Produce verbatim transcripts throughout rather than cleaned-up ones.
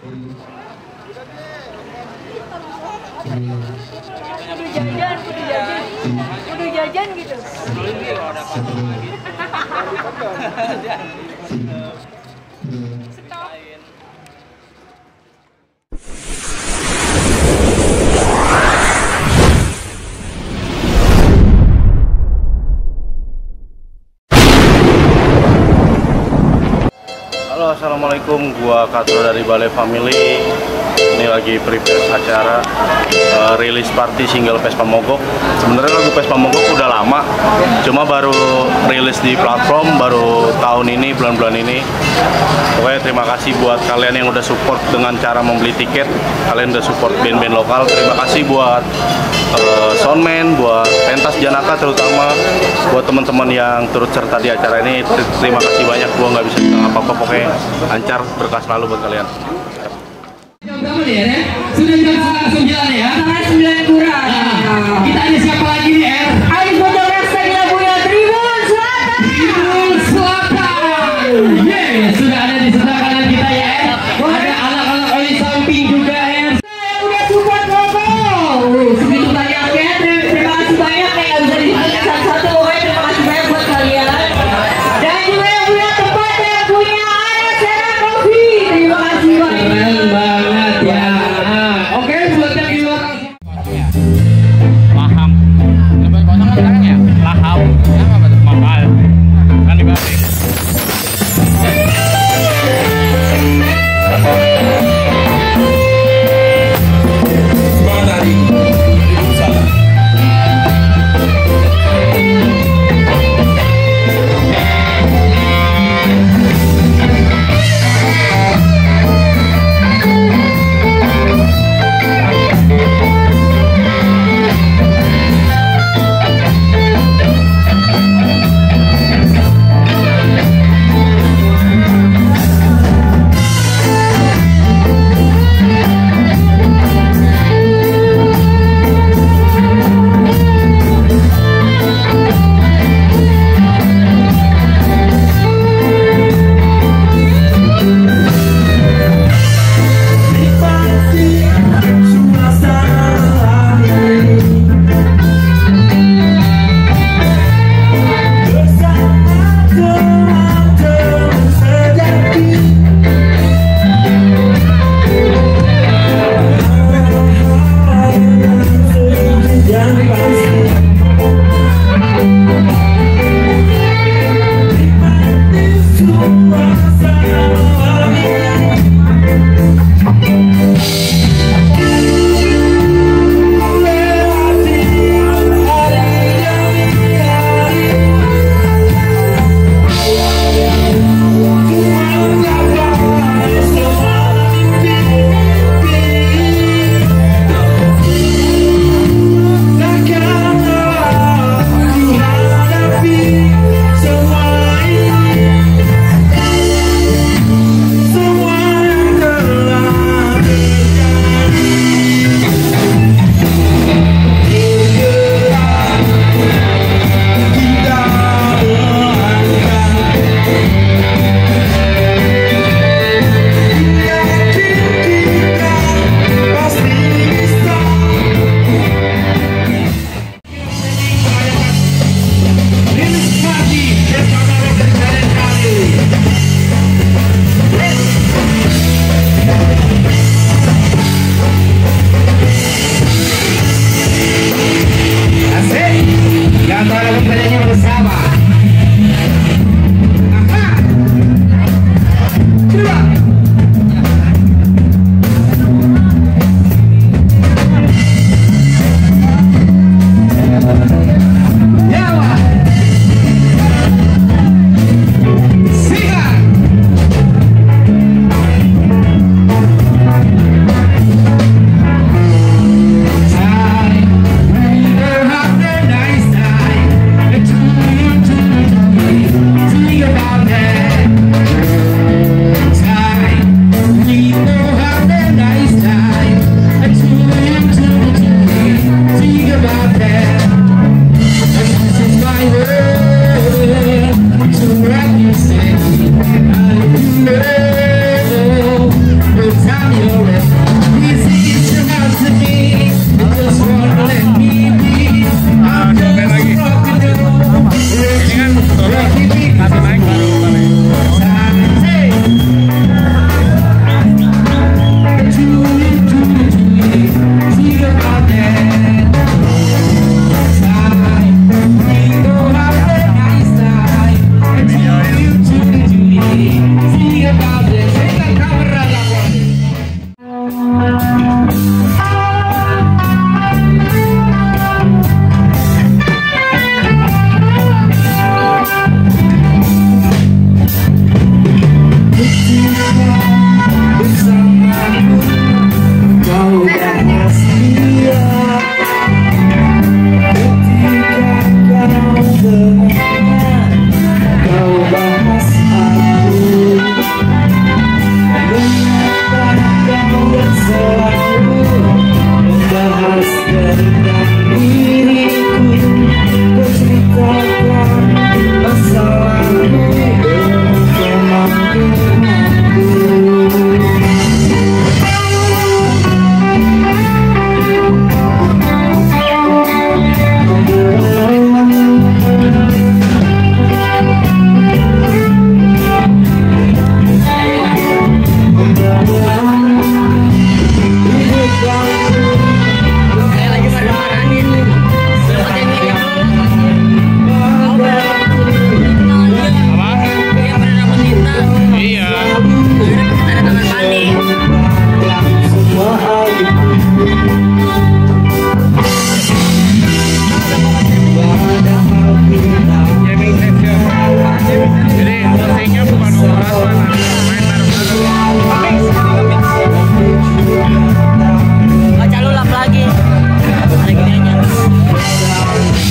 Kudu jajan, kudu jajan, kudu jajan gitu. Stop. Halo, assalamualaikum. Gua Katro dari Balai Family. Ini lagi prepare acara uh, rilis party single Vespa Mogok. Sebenarnya lagu Vespa Mogok udah lama, cuma baru rilis di platform baru tahun ini, bulan-bulan ini. Pokoknya terima kasih buat kalian yang udah support dengan cara membeli tiket. Kalian udah support band-band lokal. Terima kasih buat uh, soundman, buat pentas Janaka, terutama buat teman-teman yang turut serta di acara ini. Terima kasih banyak. Gua nggak bisa bilang apa-apa, pokoknya lancar, berkah selalu buat kalian. Berapa nih ya? Sudah jam setengah sembilan ya? Setengah sembilan kurang. Nah, kita ada siapa lagi nih, Er? Ayo foto hashtag lagunya Tribun Selatan. Tribun Selatan. Yeay, sudah ada di sebelah kanan kita ya, Er. Ada anak-anak di samping juga, Er. Yang udah support logo. Segitu banyaknya. Terima kasih banyak yang nggak bisa disebut satu-satu. Pokoknya terima kasih banyak buat kalian. Dan juga yang punya tempat, yang punya Anas Serang Coffee. Terima kasih banyak. Keren banget ya. Oke, buat yang di luar. Paham.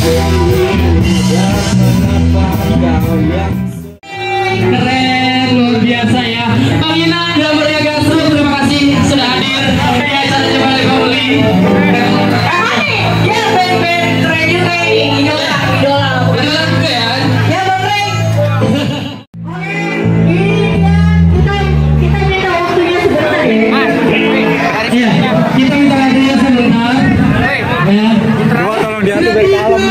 Keren, luar biasa ya. Bang Ina dan Maria Gasro, terima kasih sudah hadir di acaranya Balai Family. Ya band-band keren juga ini, idola, idola. Idola juga ya. Ya Bang Rey. Oke, ini dia kita kita minta waktunya sebentar ya. Iya, kita minta waktunya sebentar. Ya. Coba tolong diatur biar kalem.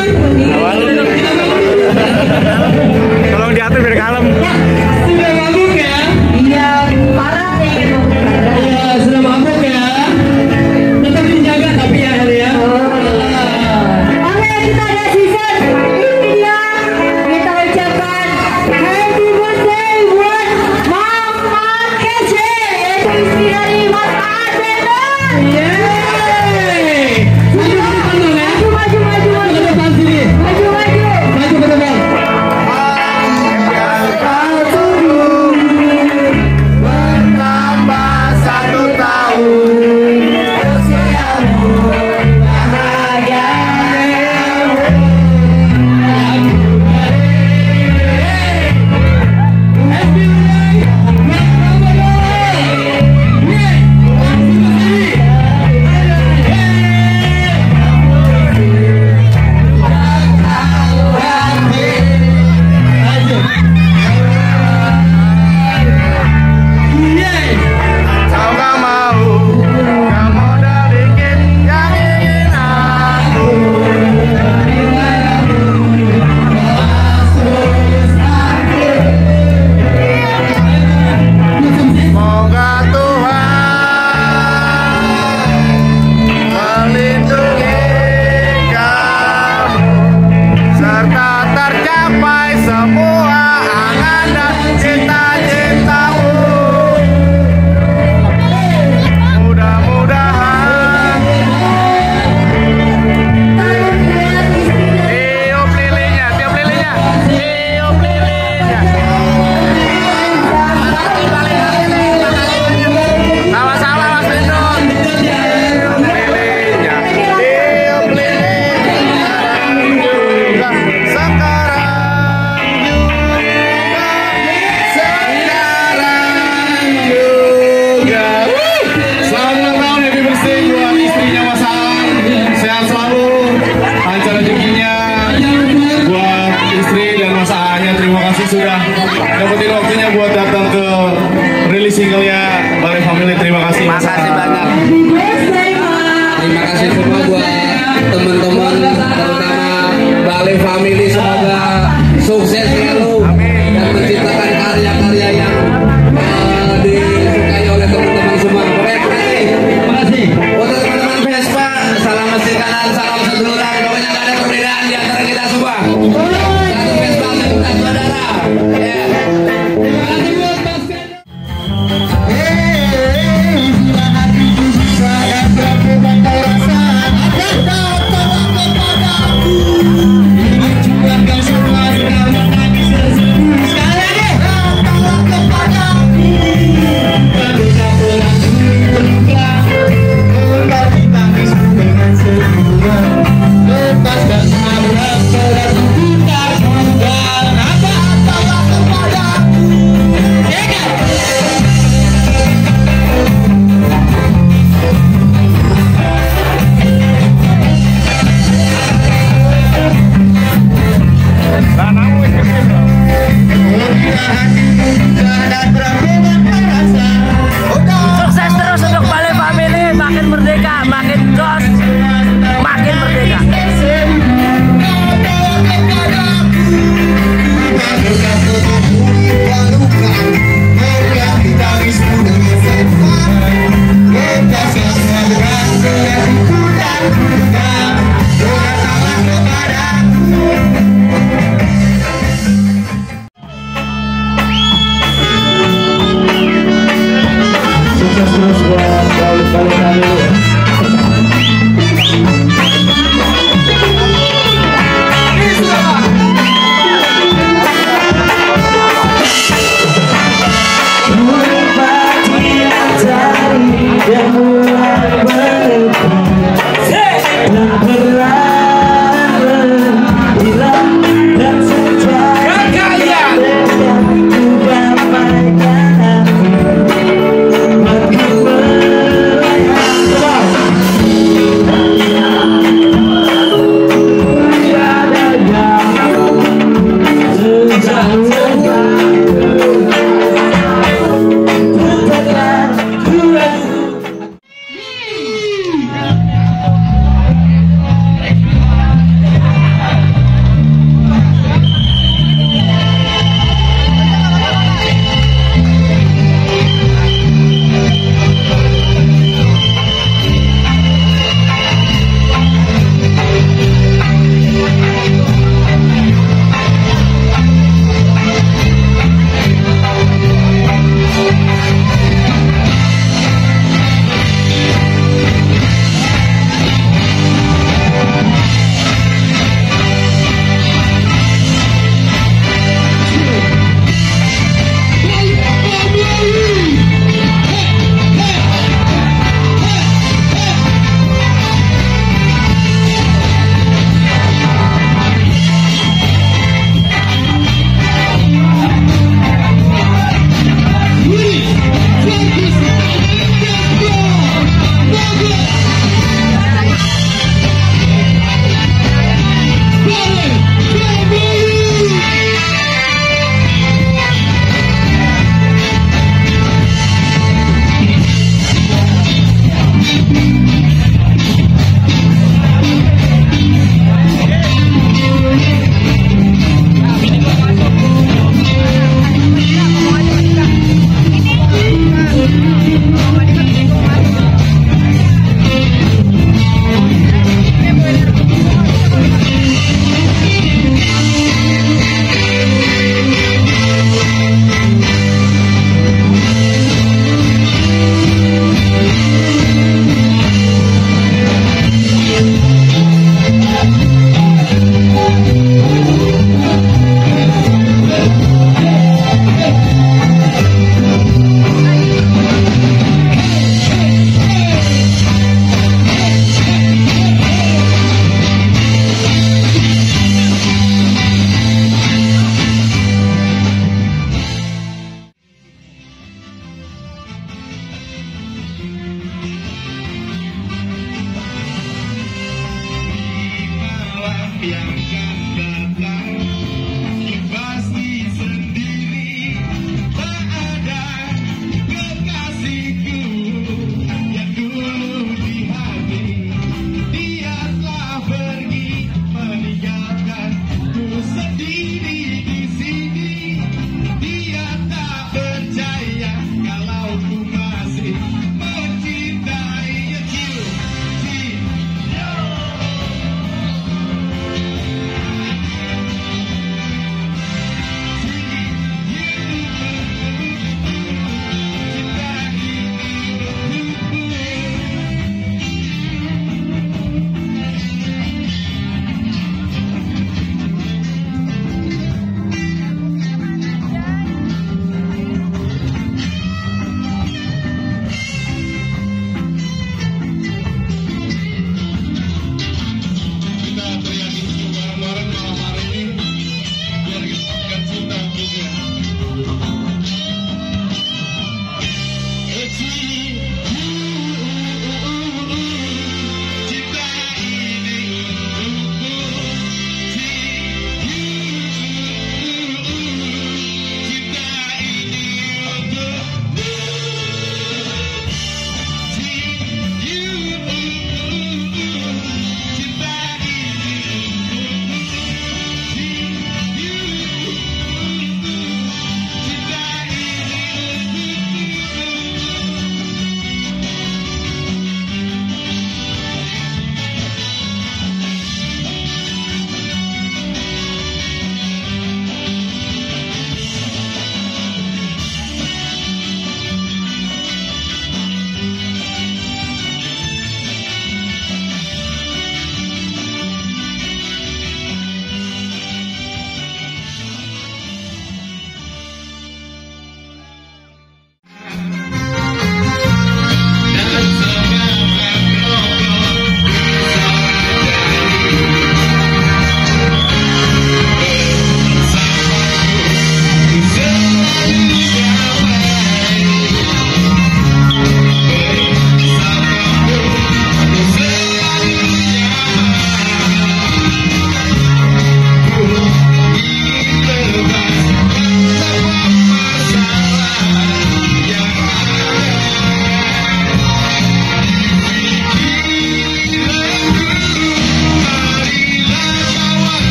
Tolong diatur biar kalem. Sudah mabuk ya? Iya, parah nih. Iya, sudah mabuk ya. Tetap dijaga tapi ya hari ya. Oke, kita ada season. Ini dia. Kita ucapkan happy birthday buat Mama Kece, yaitu istri dari Mas Adenan. Yeay. Maju ke depan dong ya. Maju, maju, maju, Ke maju. depan sini. Maju, maju. Maju ke depan. Kau gak mau, kamu udah bikin yang ingin aku. Semoga Tuhan melindungi kamu serta tercapai semua angan dan cita-citamu. Mudah-mudahan tiup lilinnya, tiup lilinnya, tiup lilinnya. Sama-sama Mas Bendon. Tiup lilinnya, tiup lilinnya. Sekarang juga, sekarang juga. Selamat ulang tahun, happy birthday buat istrinya Mas Aan. Sehat selalu, lancar rezekinya. Buat istri dan Mas Aan-nya, terima kasih sudah dapetin waktunya buat datang ke rilis singlenya Balai Family. Terima kasih. Makasih banyak. Happy birthday, Mas. Terima kasih semua buat teman-teman terutama Balai Family, semoga sukses selalu dan menciptakan karya-karya yang eh, disukai oleh teman-teman semua. Oke, terima kasih. Terima kasih. Untuk teman-teman Vespa, salam mesin kanan, salam seduluran. Pokoknya gak ada perbedaan di antara kita semua. Satu Vespa, satu saudara. Ya. Terima kasih buat Mas Bendon. Lepas dan abrak,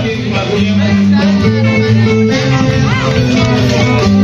asing lagunya.